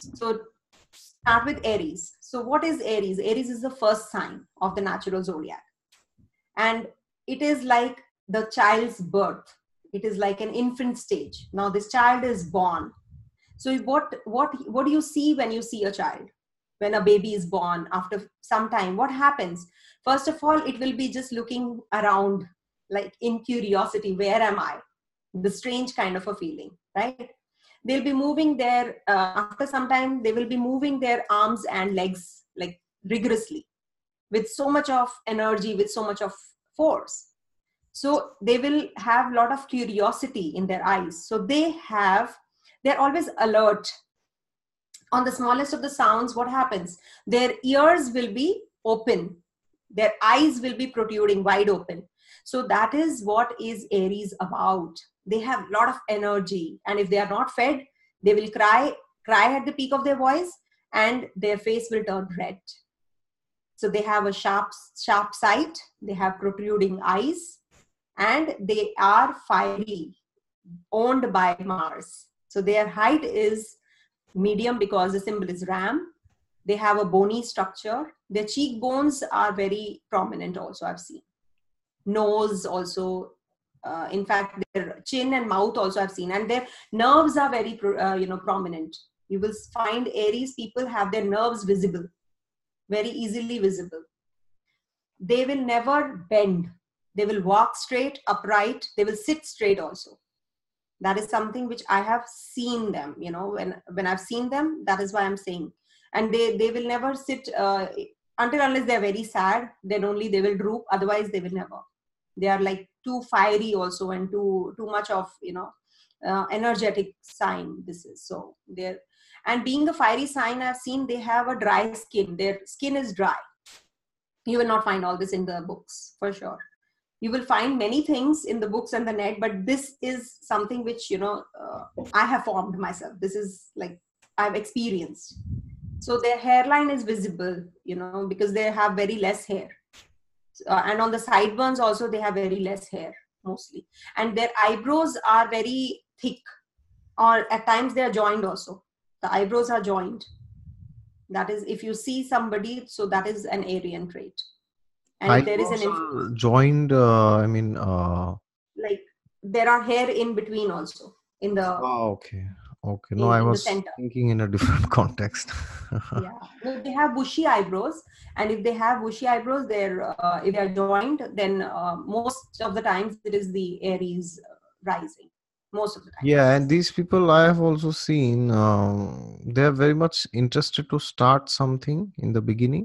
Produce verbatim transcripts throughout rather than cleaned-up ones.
So start with Aries. So what is Aries? Aries is the first sign of the natural zodiac. And it is like the child's birth. It is like an infant stage. Now this child is born. So what, what, what do you see when you see a child? When a baby is born, after some time, what happens? First of all, it will be just looking around, like in curiosity, where am I? The strange kind of a feeling, right? They'll be moving their, uh, after some time, they will be moving their arms and legs like rigorously with so much of energy, with so much of force. So they will have a lot of curiosity in their eyes. So they have, they're always alert. On the smallest of the sounds, what happens? Their ears will be open. Their eyes will be protruding wide open. So that is what is Aries about. They have a lot of energy. And if they are not fed, they will cry, cry at the peak of their voice, and their face will turn red. So they have a sharp, sharp sight. They have protruding eyes. And they are fiery, owned by Mars. So their height is medium because the symbol is ram. They have a bony structure. Their cheekbones are very prominent also, I've seen. Nose also, uh, in fact, their chin and mouth also I've seen. And their nerves are very, uh, you know, prominent. You will find Aries people have their nerves visible, very easily visible. They will never bend. They will walk straight, upright. They will sit straight also. That is something which I have seen them, you know, when, when I've seen them, that is why I'm saying. And they, they will never sit, uh, until unless they're very sad, then only they will droop. Otherwise, they will never. They are like too fiery also, and too, too much of, you know, uh, energetic sign this is. So they're, and being a fiery sign, I've seen they have a dry skin. Their skin is dry. You will not find all this in the books, for sure. You will find many things in the books and the net, but this is something which, you know, uh, I have formed myself. This is like I've experienced. So their hairline is visible, you know, because they have very less hair. Uh, and on the sideburns also, they have very less hair mostly. And their eyebrows are very thick, or at times they are joined also. The eyebrows are joined. That is, if you see somebody, so that is an Aryan trait. And if there is an influence, joined, uh, I mean, uh, like there are hair in between also in the. Oh, okay. Okay. No, in, I in the was center. thinking in a different context. Yeah, no, they have bushy eyebrows, and if they have bushy eyebrows, they're uh, if they are joined, then uh, most of the times it is the Aries uh, rising. Most of the time. Yeah, and these people I have also seen, um, they are very much interested to start something in the beginning.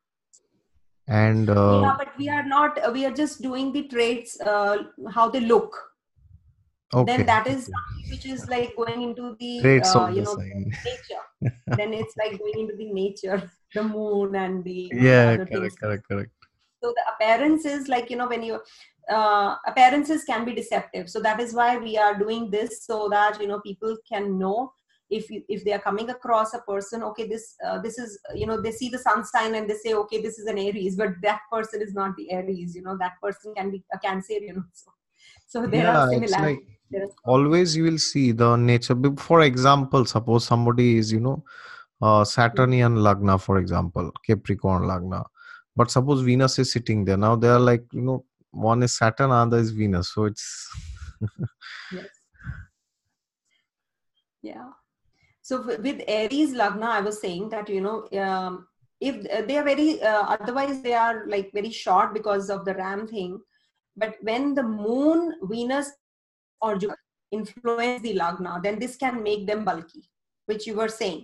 And uh, yeah, but we are not, we are just doing the traits, uh, how they look. Okay. Then that is something which is like going into the, traits uh, of you the know, sign. nature. Then it's like going into the nature, the moon and the, you know, Yeah, the other correct, things. correct, correct. So the appearance is like, you know, when you, uh, appearances can be deceptive. So that is why we are doing this, so that, you know, people can know if you, if they are coming across a person, okay, this, uh, this is, you know, they see the sun sign and they say, okay, this is an Aries, but that person is not the Aries, you know, that person can be a Cancerian also. So there Yeah, are it's like similarities. always you will see the nature. For example, suppose somebody is, you know, uh, Saturnian Lagna, for example, Capricorn Lagna. But suppose Venus is sitting there. Now they are like, you know, one is Saturn, other is Venus. So it's... Yes. Yeah. So with Aries Lagna, I was saying that, you know, um, if they are very, uh, otherwise they are like very short because of the ram thing. But when the moon, Venus or Jupiter influence the Lagna, then this can make them bulky, which you were saying.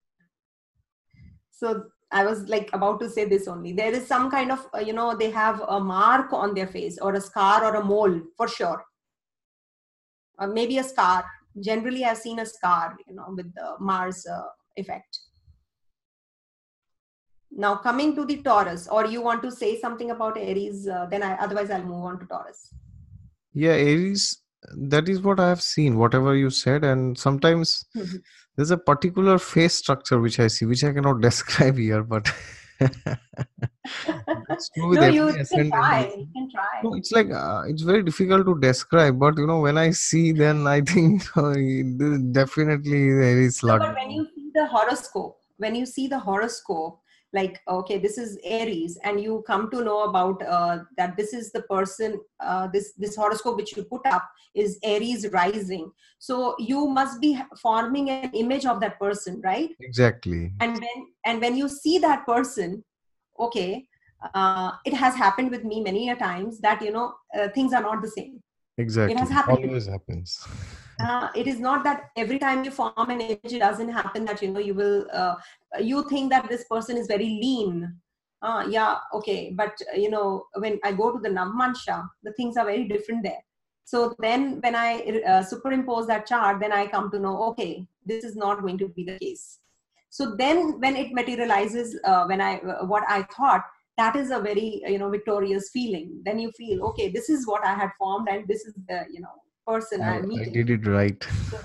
So I was like about to say this only. There is some kind of, uh, you know, they have a mark on their face, or a scar or a mole for sure. Or maybe a scar. Generally, I've seen a scar, you know, with the Mars uh, effect. Now coming to the Taurus, or you want to say something about Aries, uh, then I, otherwise I'll move on to Taurus. Yeah, Aries, that is what I have seen, whatever you said. And sometimes Mm-hmm. there's a particular face structure which I see, which I cannot describe here, but that's true with No, every you, you can ascendant. try. You can try. No, it's like, uh, it's very difficult to describe, but you know, when I see, then I think uh, this definitely there is No, luck. but when you see the horoscope, when you see the horoscope, like, okay, this is Aries, and you come to know about uh, that this is the person, uh, this this horoscope which you put up is Aries rising. So you must be forming an image of that person, right? Exactly. And when and when you see that person, okay, uh, it has happened with me many a times that, you know, uh, things are not the same. It has Exactly. happened with Always happens. uh, it is not that every time you form an image, it doesn't happen that, you know, you will uh, you think that this person is very lean. Uh, yeah, okay, but uh, you know, when I go to the Navmansha, the things are very different there. So then when I uh, superimpose that chart, then I come to know, okay, this is not going to be the case. So then when it materializes, uh, when I uh, what I thought, that is a very, you know, victorious feeling. Then you feel, okay, this is what I had formed, and this is the, you know, person I, I'm I meeting. did it right. So,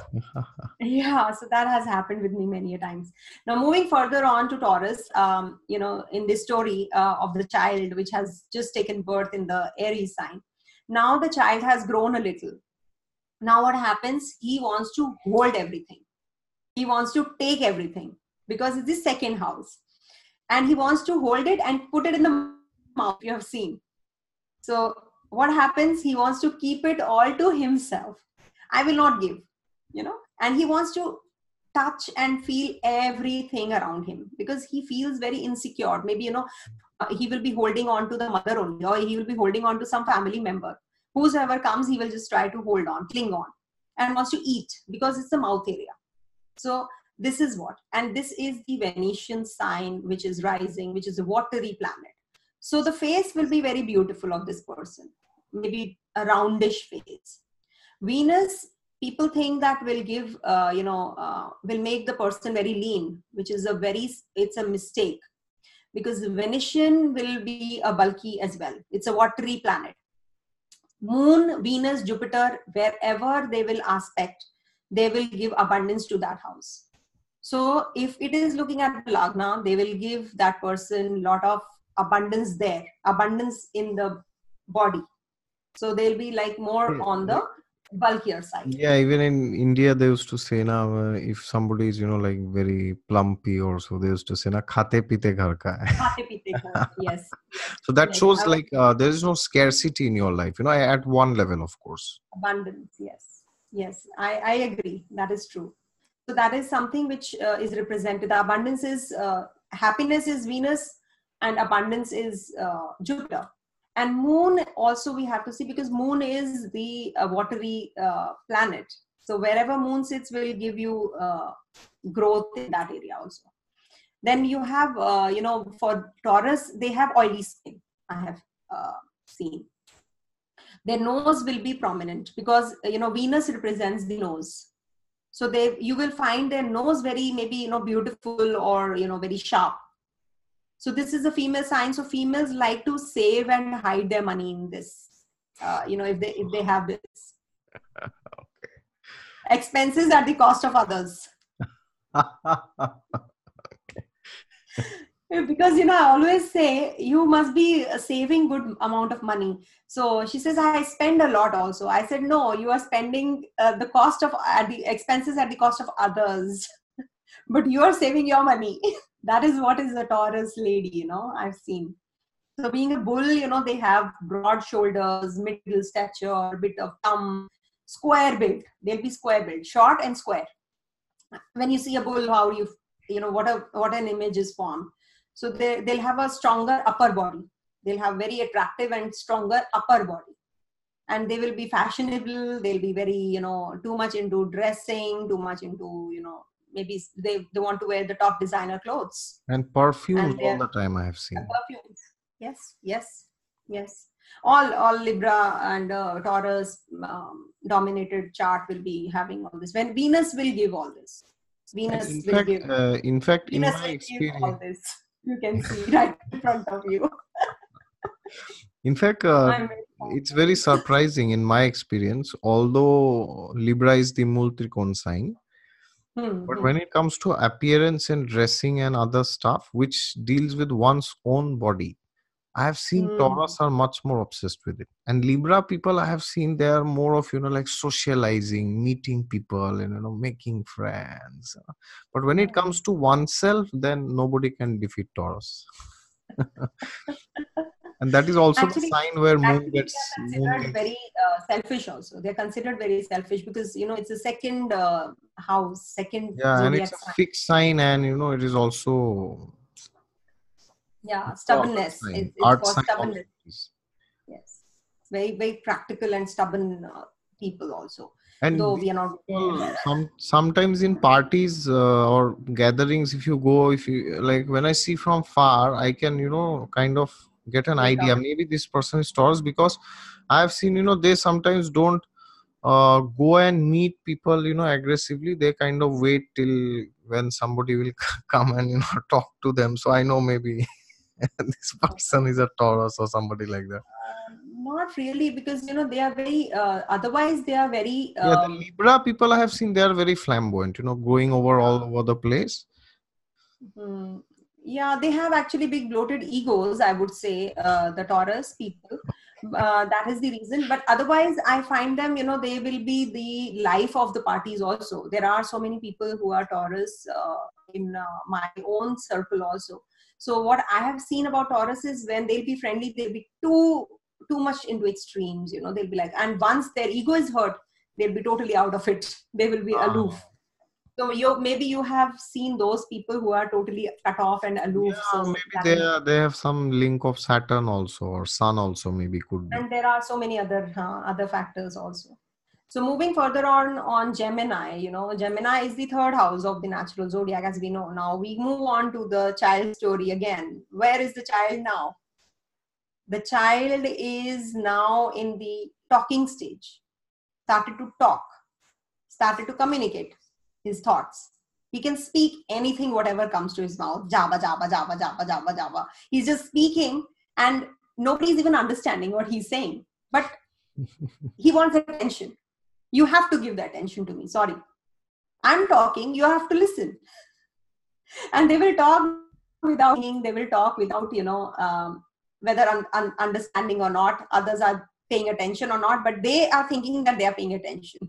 yeah, so that has happened with me many a times. Now, moving further on to Taurus, um, you know, in this story uh, of the child which has just taken birth in the Aries sign, now the child has grown a little. Now, what happens? He wants to hold everything. He wants to take everything because it's his second house, and he wants to hold it and put it in the mouth. If you have seen, so what happens? He wants to keep it all to himself. I will not give, you know, and he wants to touch and feel everything around him because he feels very insecure. Maybe, you know, uh, he will be holding on to the mother only, or he will be holding on to some family member. Whosoever comes, he will just try to hold on, cling on, and wants to eat because it's the mouth area. So this is what, and this is the Venetian sign, which is rising, which is a watery planet. So the face will be very beautiful of this person, maybe a roundish face. Venus, people think that will give, uh, you know, uh, will make the person very lean, which is a very, it's a mistake because Venetian will be a bulky as well. It's a watery planet. Moon, Venus, Jupiter, wherever they will aspect, they will give abundance to that house. So if it is looking at the Lagna, they will give that person lot of abundance there, abundance in the body. So they'll be like more on the bulkier side. Yeah, even in India, they used to say, now, uh, if somebody is, you know, like very plumpy or so, they used to say, na, khate pite ghar ka hai. Khate pite ghar. Yes, yes, So that yes. shows I was like uh, there is no scarcity in your life, you know, at one level, of course. abundance. Yes, yes. I, I agree. That is true. So that is something which uh, is represented. The abundance is, uh, happiness is Venus, and abundance is uh, Jupiter. And moon also we have to see, because moon is the uh, watery uh, planet. So wherever moon sits will give you uh, growth in that area also. Then you have, uh, you know, for Taurus, they have oily skin. I have uh, seen. Their nose will be prominent because, you know, Venus represents the nose. So they, you will find their nose very, maybe, you know, beautiful or, you know, very sharp. So this is a female sign. So females like to save and hide their money in this. Uh, you know, if they if they have this expenses at the cost of others. Because, you know, I always say you must be saving good amount of money. So she says, I spend a lot also. I said, no, you are spending uh, the cost of at the expenses at the cost of others. But you are saving your money. That is what is a Taurus lady, you know, I've seen. So being a bull, you know, they have broad shoulders, middle stature, bit of thumb, square build. They'll be square build, short and square. When you see a bull, how you, you know, what a what an image is formed. So they, they'll have a stronger upper body. They'll have very attractive and stronger upper body. And they will be fashionable. They'll be very, you know, too much into dressing, too much into, you know, maybe they, they want to wear the top designer clothes. And perfumes And all they're the time, I have uh, seen. perfumes. Yes, yes, yes. All, all Libra and uh, Taurus um, dominated chart will be having all this. When Venus will give all this. And Venus in will fact, give. uh, in fact, in Venus my will give all experience, this. You can see right in front of you. in fact, uh, I'm very it's very confident. surprising in my experience. Although Libra is the Multrikon sign, Hmm, but hmm. when it comes to appearance and dressing and other stuff, which deals with one's own body, I have seen Hmm. Taurus are much more obsessed with it. And Libra people I have seen they are more of, you know, like socializing, meeting people and, you know, making friends. But when it Oh. comes to oneself, then nobody can defeat Taurus. And that is also the Actually, sign where moon actually, they gets are moon considered gets very uh, selfish. Also, they're considered very selfish because you know it's a second uh, house, second yeah, and it's zodiac a sign. fixed sign, and you know it is also Yeah, the other stubbornness. sign, It's it's earth called sign also stubbornness. is. Yes, very very practical and stubborn uh, people also. And Though we these are not people, some sometimes in parties uh, or gatherings, if you go, if you like, when I see from far, I can, you know, kind of get an make idea. out. Maybe this person is Taurus because I have seen, you know, they sometimes don't uh, go and meet people, you know, aggressively. They kind of wait till when somebody will come and, you know, talk to them. So I know maybe this person is a Taurus or somebody like that. Uh, not really, because you know they are very. Uh, otherwise, they are very. Yeah, the Um, Libra people I have seen, they are very flamboyant, you know, going over all over the place. Hmm. Yeah, they have actually big bloated egos, I would say, uh, the Taurus people. Uh, that is the reason. But otherwise, I find them, you know, they will be the life of the parties also. There are so many people who are Taurus uh, in uh, my own circle also. So what I have seen about Taurus is when they'll be friendly, they'll be too too much into extremes, you know, they'll be like, and once their ego is hurt, they'll be totally out of it. They will be aloof. Ah. So you maybe you have seen those people who are totally cut off and aloof. Yeah, So maybe that they is, are, they have some link of Saturn also or Sun also maybe could be. and there are so many other uh, other factors also. So moving further on on Gemini, you know, Gemini is the third house of the natural zodiac, as we know. Now we move on to the child story again. Where is the child now? The child is now in the talking stage. Started to talk, started to communicate his thoughts. He can speak anything, whatever comes to his mouth. Java, Java, Java, Java, Java, Java. He's just speaking, and nobody's even understanding what he's saying. But he wants attention. You have to give the attention to me. Sorry. I'm talking, you have to listen. And they will talk without thinking, they will talk without, you know, um, whether un- un- understanding or not, others are paying attention or not, but they are thinking that they are paying attention.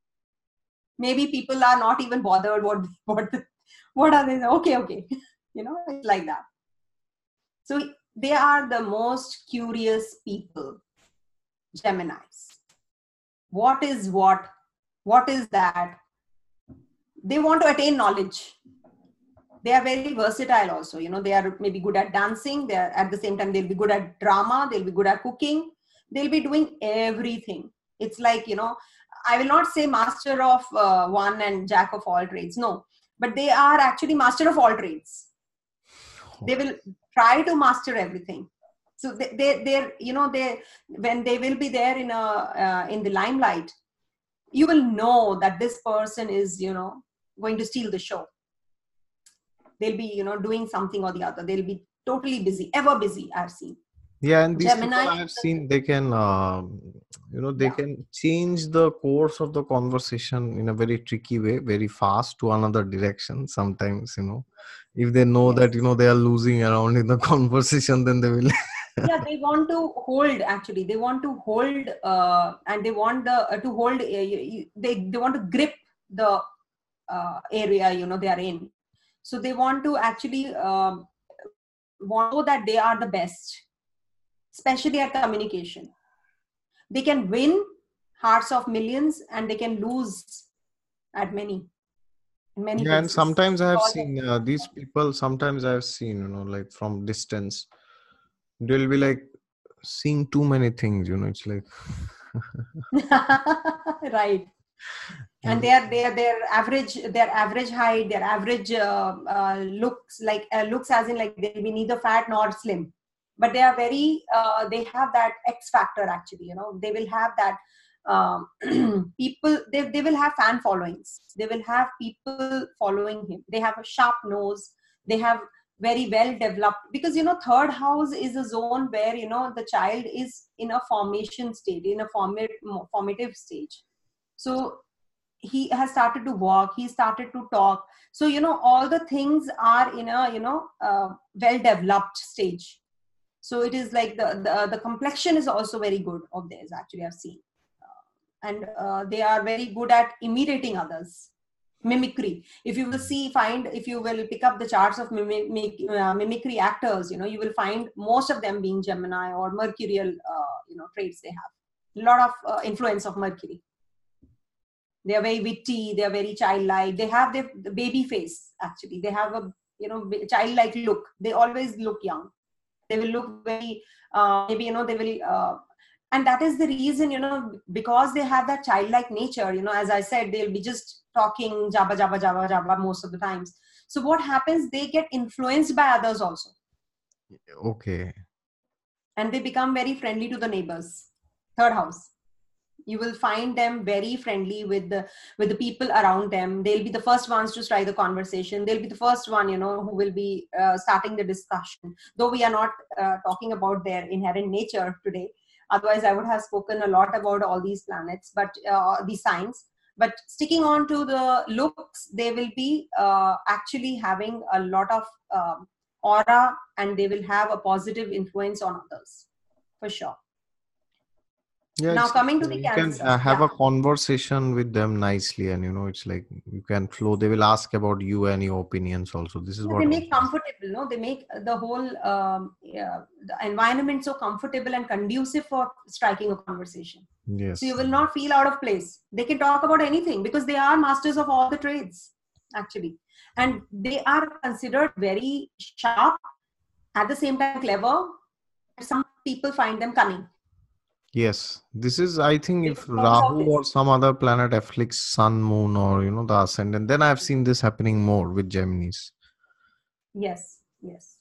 Maybe people are not even bothered what what what are they, okay, okay. You know, it's like that. So they are the most curious people, Geminis. What is what? What is that? They want to attain knowledge. They are very versatile also. You know, they are maybe good at dancing. They are at the same time, they'll be good at drama. They'll be good at cooking. They'll be doing everything. It's like, you know, I will not say master of uh, one and jack of all trades. No, but they are actually master of all trades. They will try to master everything. So they, they they're, you know, they, when they will be there in a uh, in the limelight, you will know that this person is, you know, going to steal the show. They'll be, you know, doing something or the other. They'll be totally busy, ever busy. I've seen Yeah, and these people Gemini. I have seen, they can, um, you know, they Yeah. can change the course of the conversation in a very tricky way, very fast to another direction. Sometimes, you know, if they know that, you Yes. know, they are losing around in the conversation, then they will. Yeah, they want to hold, actually they want to hold, uh, and they want the uh, to hold, uh, they they want to grip the uh, area, you know, they are in. So they want to actually um, want to know that they are the best, especially at communication. They can win hearts of millions and they can lose at many, in many Yeah, and cases. sometimes I It's have all seen uh, these people, sometimes I have seen, you know, like from distance, they'll be like seeing too many things, you know, it's like. right. And Mm. their their their average, their average height, their average uh, uh, looks like uh, looks as in like they'll be neither fat nor slim, but they are very uh, they have that X factor actually. You know, they will have that um, people. They they will have fan followings. They will have people following him. They have a sharp nose. They have very well developed, because you know third house is a zone where you know the child is in a formation state, in a format, formative stage. So he has started to walk, he started to talk. So you know all the things are in a, you know, uh, well developed stage. So it is like the the, the complexion is also very good of theirs, actually, I've seen. Uh, and uh, they are very good at imitating others, mimicry. If you will see, find, if you will pick up the charts of mimic, uh, mimicry actors, you know, you will find most of them being Gemini or Mercurial, uh, you know, traits they have. A lot of uh, influence of Mercury. They are very witty, they are very childlike, they have their the baby face, actually. They have a, you know, childlike look. They always look young. They will look very, uh, maybe, you know, they will, uh, and that is the reason, you know, because they have that childlike nature, you know, as I said, they'll be just talking jabba, jabba, jabba, jabba most of the times. So what happens, they get influenced by others also. Okay. And they become very friendly to the neighbors. Third house. You will find them very friendly with the with the people around them. They'll be the first ones to strike the conversation. They'll be the first one, you know, who will be uh, starting the discussion. Though we are not uh, talking about their inherent nature today. Otherwise, I would have spoken a lot about all these planets, but uh, these signs. But sticking on to the looks, they will be uh, actually having a lot of um, aura, and they will have a positive influence on others, for sure. Yeah, Now it's like coming to uh, the you can Cancer, uh, have yeah. a conversation with them nicely, and you know, it's like you can flow. They will ask about you and your opinions also. This is Yeah, they what make also. comfortable, no? They make the whole um, yeah, the environment so comfortable and conducive for striking a conversation. So you Yes. will not feel out of place. They can talk about anything because they are masters of all the trades, actually. And they are considered very sharp, at the same time clever, and some people find them cunning. Yes. This is, I think, They if talk about Rahu this. or some other planet afflicts Sun, Moon, or you know, the ascendant, then I've seen this happening more with Geminis. Yes, yes.